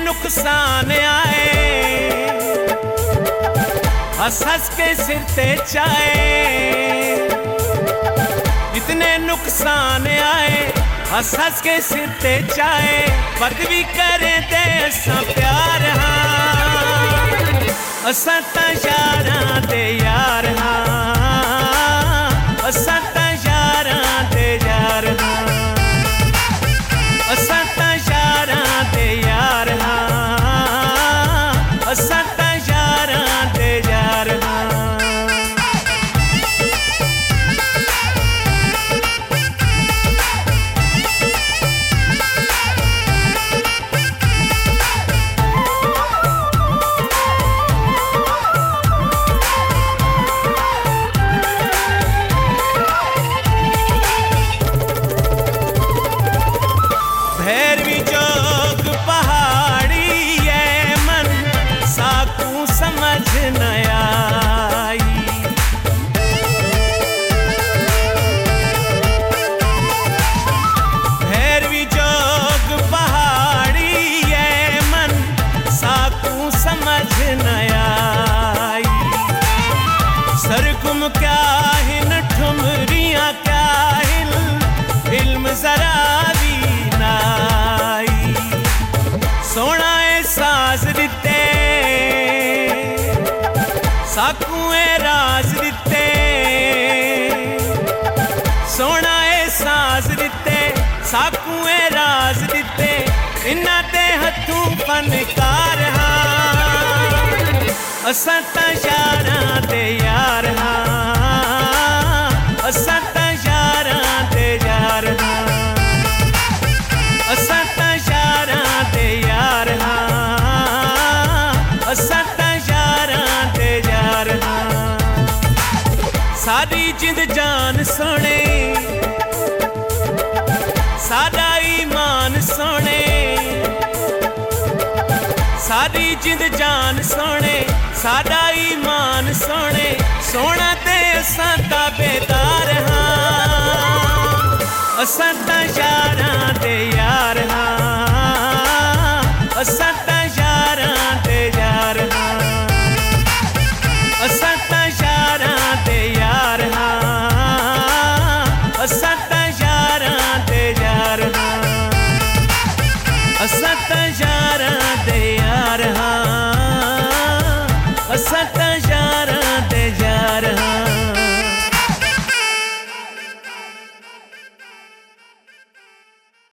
नुकसान आए, हंस हंस के सिर ते चाहे। जितने नुकसान आए हंस हंस के सिर ते चाहे, बद भी करें ते असां प्यार हाँ, असां तां यारां दे यार हाँ, असां तां यारां दे यार हाँ, असां तां यारां दे यार हाँ, असां तां यारां दे यार हाँ। भैरवी जोग पहाड़ी ये मन साकू समझ न आई। भैरवी जोग पहाड़ी ये मन साकू समझ न आई। सरगुम क्या हिन ठुमरियां क्या हिल, इल्म जरा सोना है साज दिते, साकुए राज दिते। सोना है साज दिते, साकुए राज दिते। इन्हां दे हथों फनकार हाँ, असां तां यारां दे यार हाँ, असां तां यारां दे यार हाँ, असां तां यारां दे यार हाँ, असां तां यारां दे यार हाँ। साडी जिंद जान सोने, साडा ईमान सोने। साडी जिंद जान सोने, साडा ईमान सोने। सोना ते असां ताबेदार हाँ, असां तां यारां दे यार हाँ, असां तां यारां दे यार हाँ, असां तां यारां दे यार हाँ, असां तां यारां दे यार हाँ, असां तां यारां दे यार हाँ, असां तां